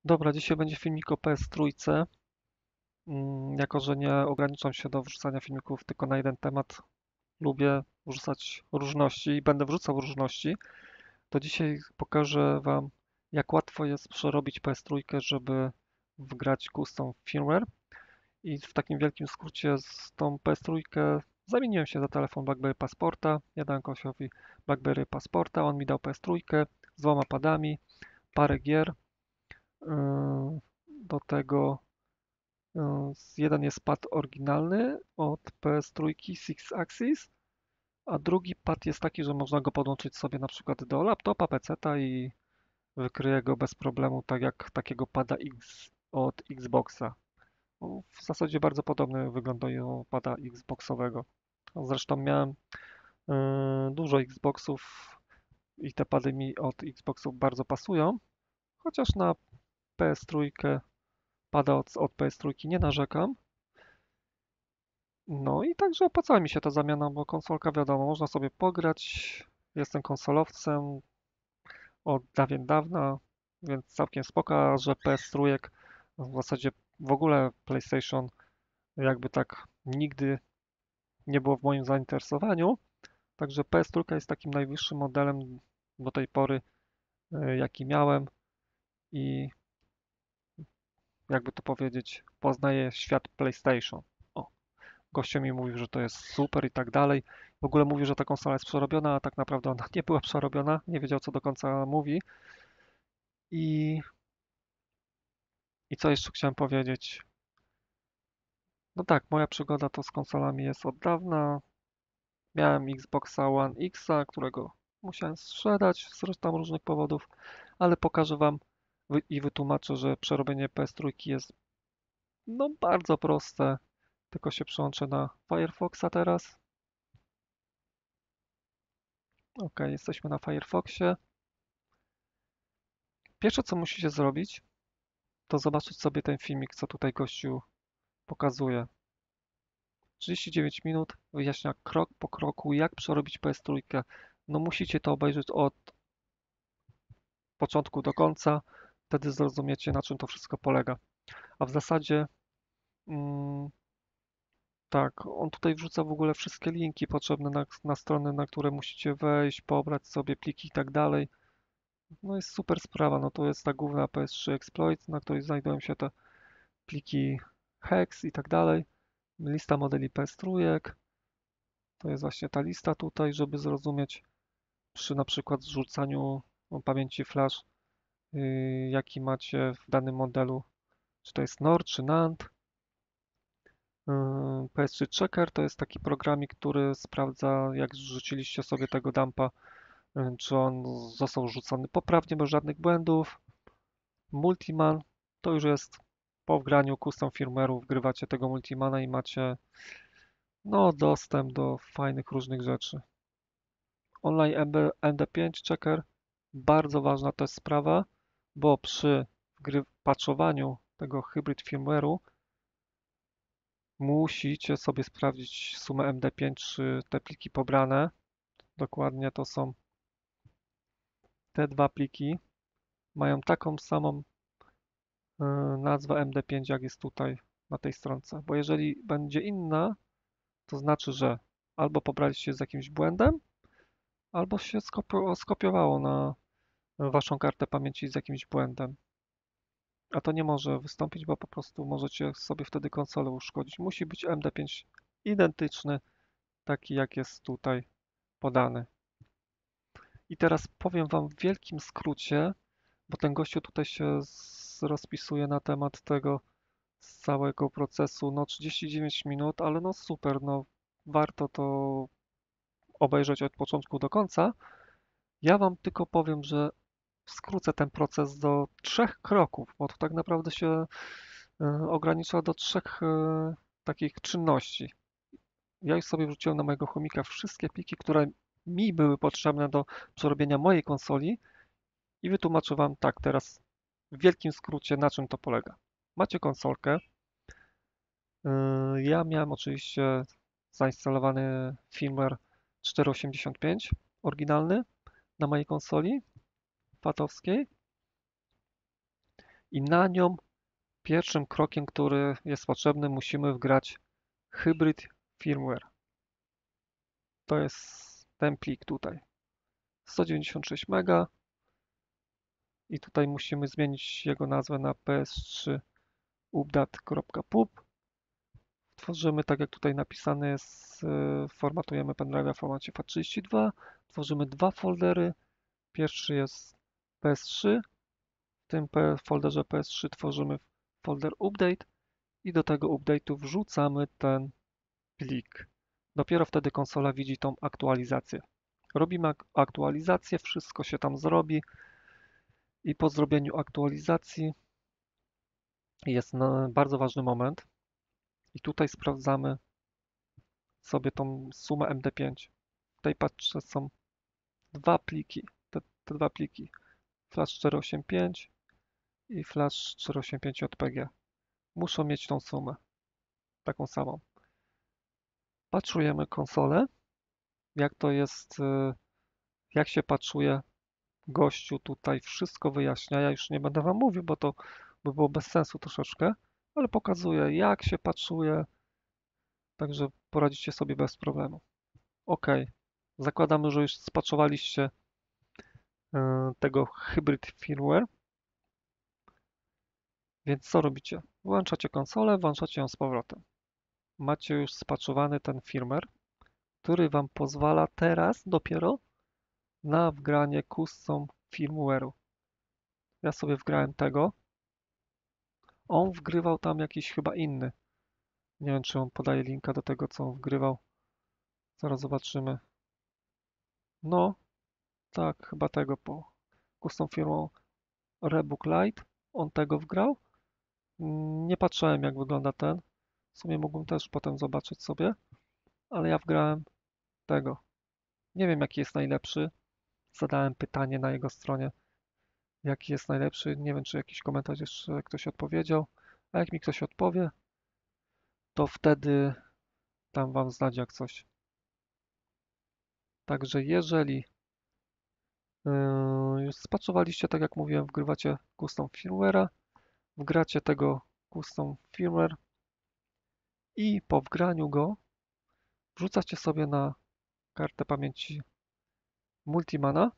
Dobra, dzisiaj będzie filmik o PS3. Jako że nie ograniczam się do wrzucania filmików tylko na jeden temat, lubię wrzucać różności i będę wrzucał różności, to dzisiaj pokażę Wam, jak łatwo jest przerobić PS3, żeby wgrać custom firmware. I w takim wielkim skrócie z tą PS3 zamieniłem się za telefon BlackBerry Passporta. Ja dałem kolesiowi BlackBerry Passporta, on mi dał PS3 z dwoma padami, parę gier. Do tego jeden jest pad oryginalny od PS3 Six Axis, a drugi pad jest taki, że można go podłączyć sobie na przykład do laptopa, PC-ta i wykryje go bez problemu, tak jak takiego pada X od Xboxa. W zasadzie bardzo podobny wygląd do pada Xboxowego. Zresztą miałem dużo Xboxów i te pady mi od Xboxów bardzo pasują, chociaż na PS3 pada od PS3 nie narzekam. No i także opłacała mi się ta zamiana, bo konsolka wiadomo, można sobie pograć. Jestem konsolowcem od dawien dawna, więc całkiem spoko, a że PS3 w zasadzie w ogóle PlayStation jakby tak nigdy nie było w moim zainteresowaniu. Także PS3 jest takim najwyższym modelem do tej pory, jaki miałem i jakby to powiedzieć, poznaję świat PlayStation. O. Gościu mi mówił, że to jest super i tak dalej. W ogóle mówił, że ta konsola jest przerobiona, a tak naprawdę ona nie była przerobiona. Nie wiedział, co do końca mówi. I, i co jeszcze chciałem powiedzieć? No tak, moja przygoda to z konsolami jest od dawna. Miałem Xboxa One Xa, którego musiałem sprzedać z tam różnych powodów, ale pokażę Wam i wytłumaczę, że przerobienie PS3 jest no bardzo proste. Tylko się przełączę na Firefoxa teraz. Ok, jesteśmy na Firefoxie. Pierwsze, co musicie zrobić, to zobaczyć sobie ten filmik, co tutaj gościu pokazuje. 39 minut wyjaśnia krok po kroku, jak przerobić PS3. No musicie to obejrzeć od początku do końca, wtedy zrozumiecie, na czym to wszystko polega. A w zasadzie, mm, tak, on tutaj wrzuca w ogóle wszystkie linki potrzebne na strony, na które musicie wejść, pobrać sobie pliki i tak dalej. No jest super sprawa, no to jest ta główna PS3 Exploit, na której znajdują się te pliki hex i tak dalej. Lista modeli PS3. To jest właśnie ta lista tutaj, żeby zrozumieć przy na przykład zrzucaniu pamięci flash, jaki macie w danym modelu, czy to jest NOR, czy NAND. PS3 Checker to jest taki programik, który sprawdza, jak zrzuciliście sobie tego dumpa, czy on został rzucony poprawnie, bez żadnych błędów. Multiman to już jest po wgraniu custom firmware'u, wgrywacie tego Multimana i macie no, dostęp do fajnych różnych rzeczy. Online MD5 Checker, bardzo ważna to jest sprawa, bo przy patchowaniu tego hybrid firmware'u musicie sobie sprawdzić sumę MD5, czy te pliki pobrane. Dokładnie to są te dwa pliki. Mają taką samą nazwę MD5, jak jest tutaj na tej stronce. Bo jeżeli będzie inna, to znaczy, że albo pobraliście z jakimś błędem, albo się skopiowało na waszą kartę pamięci z jakimś błędem. A to nie może wystąpić, bo po prostu możecie sobie wtedy konsolę uszkodzić. Musi być MD5 identyczny, taki jak jest tutaj podany. I teraz powiem Wam w wielkim skrócie, bo ten gościu tutaj się rozpisuje na temat tego z całego procesu. No 39 minut, ale no super, no warto to obejrzeć od początku do końca. Ja Wam tylko powiem, że skrócę ten proces do trzech kroków, bo to tak naprawdę się ogranicza do trzech takich czynności. Ja już sobie wrzuciłem na mojego chomika wszystkie pliki, które mi były potrzebne do przerobienia mojej konsoli i wytłumaczę Wam tak teraz w wielkim skrócie, na czym to polega. Macie konsolkę. Ja miałem oczywiście zainstalowany firmware 4.85 oryginalny na mojej konsoli fatowskiej i na nią pierwszym krokiem, który jest potrzebny, musimy wgrać hybrid firmware. To jest ten plik tutaj. 196 MB i tutaj musimy zmienić jego nazwę na ps3 update.pub. Tworzymy tak jak tutaj napisane jest, formatujemy pendrive'a w formacie FAT32. Tworzymy dwa foldery. Pierwszy jest ps3. W tym folderze ps3 tworzymy folder update i do tego update'u wrzucamy ten plik. Dopiero wtedy konsola widzi tą aktualizację. Robimy aktualizację, wszystko się tam zrobi i po zrobieniu aktualizacji jest bardzo ważny moment i tutaj sprawdzamy sobie tą sumę MD5. W tej paczce są dwa pliki, te dwa pliki, flash 485 i flash 485 JPG. Muszą mieć tą sumę, taką samą. Patrujemy konsolę, jak to jest, jak się patrzuje gościu tutaj, wszystko wyjaśnia. Ja już nie będę wam mówił, bo to by było bez sensu troszeczkę, ale pokazuję, jak się patrzuje, także poradzicie sobie bez problemu. OK, zakładamy, że już spaczowaliście tego hybrid firmware, więc co robicie? Włączacie konsolę, włączacie ją z powrotem. Macie już spaczowany ten firmware, który wam pozwala teraz dopiero na wgranie custom firmware'u. Ja sobie wgrałem tego. On wgrywał tam jakiś chyba inny. Nie wiem, czy on podaje linka do tego, co on wgrywał. Zaraz zobaczymy. No, tak, chyba tego po custom firmą Rebook Lite. On tego wgrał. Nie patrzyłem, jak wygląda ten. W sumie mógłbym też potem zobaczyć sobie, ale ja wgrałem tego. Nie wiem, jaki jest najlepszy. Zadałem pytanie na jego stronie, jaki jest najlepszy. Nie wiem, czy jakiś komentarz jeszcze ktoś odpowiedział. A jak mi ktoś odpowie, to wtedy dam wam znać jak coś. Także jeżeli już spaczowaliście, tak jak mówiłem, wgrywacie custom firmware'a, wgracie tego custom firmware i po wgraniu go wrzucacie sobie na kartę pamięci Multimana.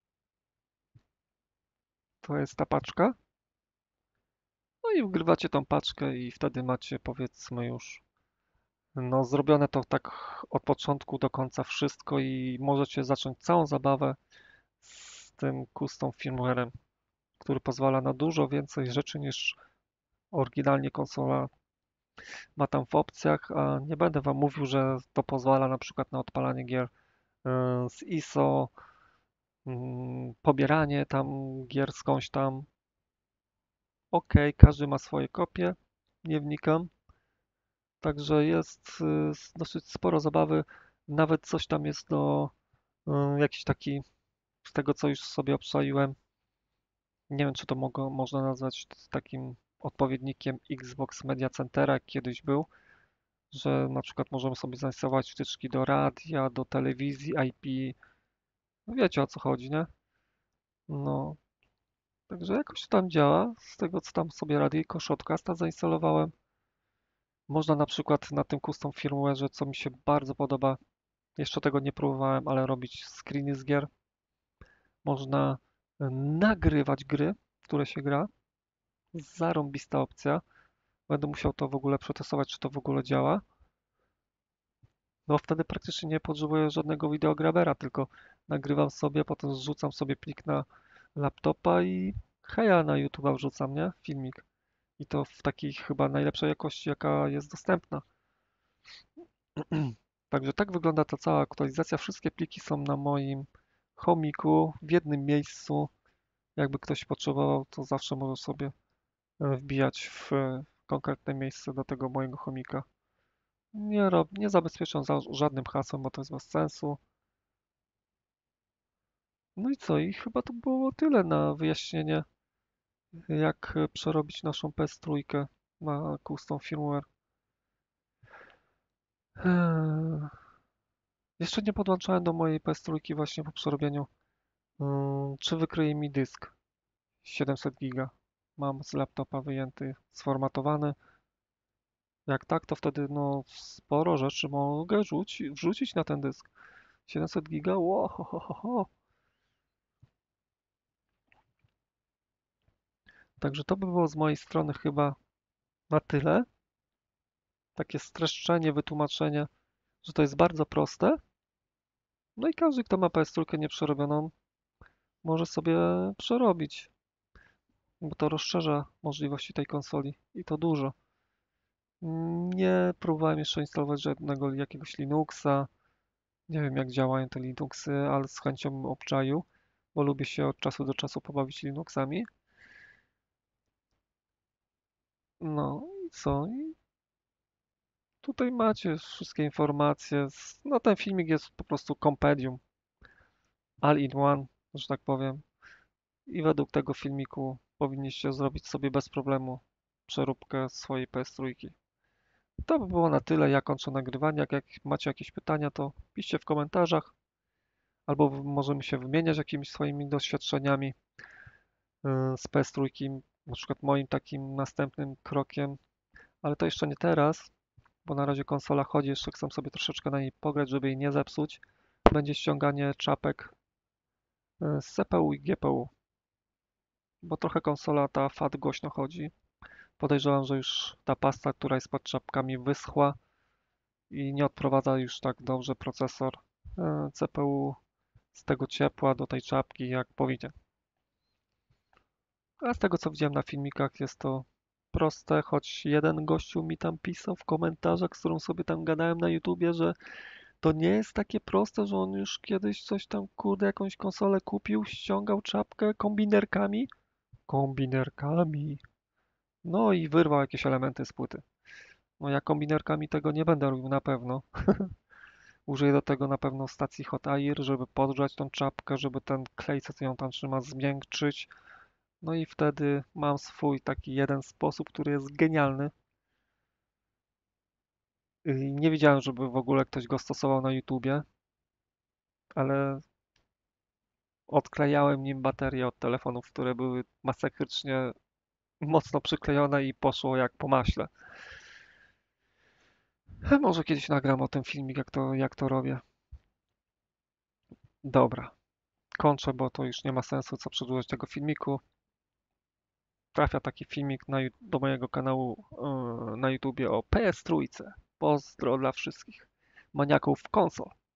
To jest ta paczka. No i wgrywacie tą paczkę i wtedy macie, powiedzmy, już no zrobione to tak od początku do końca wszystko i możecie zacząć całą zabawę z tym custom firmwarem, który pozwala na dużo więcej rzeczy niż oryginalnie konsola ma tam w opcjach, a nie będę wam mówił, że to pozwala na przykład na odpalanie gier z ISO, pobieranie tam gier skądś tam. Ok, każdy ma swoje kopie, nie wnikam. Także jest dosyć sporo zabawy. Nawet coś tam jest do jakiś taki, z tego co już sobie obczaiłem, nie wiem czy to można nazwać takim odpowiednikiem Xbox Media Centera, jak kiedyś był, że na przykład możemy sobie zainstalować wtyczki do radia, do telewizji IP. No wiecie o co chodzi, nie? No, także jakoś to tam działa. Z tego co tam sobie radyjko Shotcasta zainstalowałem. Można na przykład na tym custom firmware'ze, co mi się bardzo podoba, jeszcze tego nie próbowałem, ale robić screeny z gier. Można nagrywać gry, w które się gra. Zarąbista opcja. Będę musiał to w ogóle przetestować, czy to w ogóle działa. No wtedy praktycznie nie potrzebuję żadnego videograbera, tylko nagrywam sobie, potem zrzucam sobie plik na laptopa i heja na YouTube'a wrzucam, nie? Filmik. I to w takiej chyba najlepszej jakości, jaka jest dostępna. Także tak wygląda ta cała aktualizacja. Wszystkie pliki są na moim chomiku w jednym miejscu. Jakby ktoś potrzebował, to zawsze może sobie wbijać w konkretne miejsce do tego mojego chomika. Nie zabezpieczam żadnym hasłem, bo to jest bez sensu. No i co? I chyba to było tyle na wyjaśnienie, jak przerobić naszą PS3 na custom firmware. Jeszcze nie podłączałem do mojej PS3 właśnie po przerobieniu, czy wykryje mi dysk 700 giga. mam z laptopa wyjęty, sformatowany. Jak tak, to wtedy no sporo rzeczy mogę wrzucić na ten dysk. 700 giga, ło, ho, ho, ho, ho. Także to by było z mojej strony chyba na tyle. Takie streszczenie, wytłumaczenie, że to jest bardzo proste. No i każdy, kto ma PS3 nieprzerobioną, może sobie przerobić, bo to rozszerza możliwości tej konsoli i to dużo. Nie próbowałem jeszcze instalować żadnego jakiegoś Linuxa. Nie wiem, jak działają te Linuxy, ale z chęcią obczaju, bo lubię się od czasu do czasu pobawić Linuxami. No i co? I tutaj macie wszystkie informacje. No ten filmik jest po prostu kompendium, all in one, że tak powiem. I według tego filmiku powinniście zrobić sobie bez problemu przeróbkę swojej PS3. To by było na tyle. Ja kończę nagrywanie. Jak macie jakieś pytania, to piszcie w komentarzach, albo możemy się wymieniać jakimiś swoimi doświadczeniami z PS3, na przykład moim takim następnym krokiem, ale to jeszcze nie teraz, bo na razie konsola chodzi, jeszcze chcę sobie troszeczkę na niej pograć, żeby jej nie zepsuć. Będzie ściąganie czapek z CPU i GPU, bo trochę konsola ta FAT głośno chodzi. Podejrzewam, że już ta pasta, która jest pod czapkami, wyschła i nie odprowadza już tak dobrze procesor CPU z tego ciepła do tej czapki, jak powinien. A z tego co widziałem na filmikach jest to proste, choć jeden gościu mi tam pisał w komentarzach, z którym sobie tam gadałem na YouTubie, że to nie jest takie proste, że on już kiedyś coś tam, kurde, jakąś konsolę kupił, ściągał czapkę kombinerkami. Kombinerkami. No i wyrwał jakieś elementy z płyty. No ja kombinerkami tego nie będę robił na pewno. Użyję do tego na pewno stacji Hot Air, żeby podgrzać tą czapkę, żeby ten klej, co ją tam trzyma, zmiękczyć. No i wtedy mam swój taki jeden sposób, który jest genialny. I nie widziałem, żeby w ogóle ktoś go stosował na YouTubie, ale odklejałem nim baterie od telefonów, które były masakrycznie mocno przyklejone i poszło jak po maśle. Może kiedyś nagram o tym filmik, jak to robię. Dobra, kończę, bo to już nie ma sensu co przedłużać tego filmiku. Trafia taki filmik do mojego kanału na YouTubie o PS3. Pozdro dla wszystkich maniaków konsol.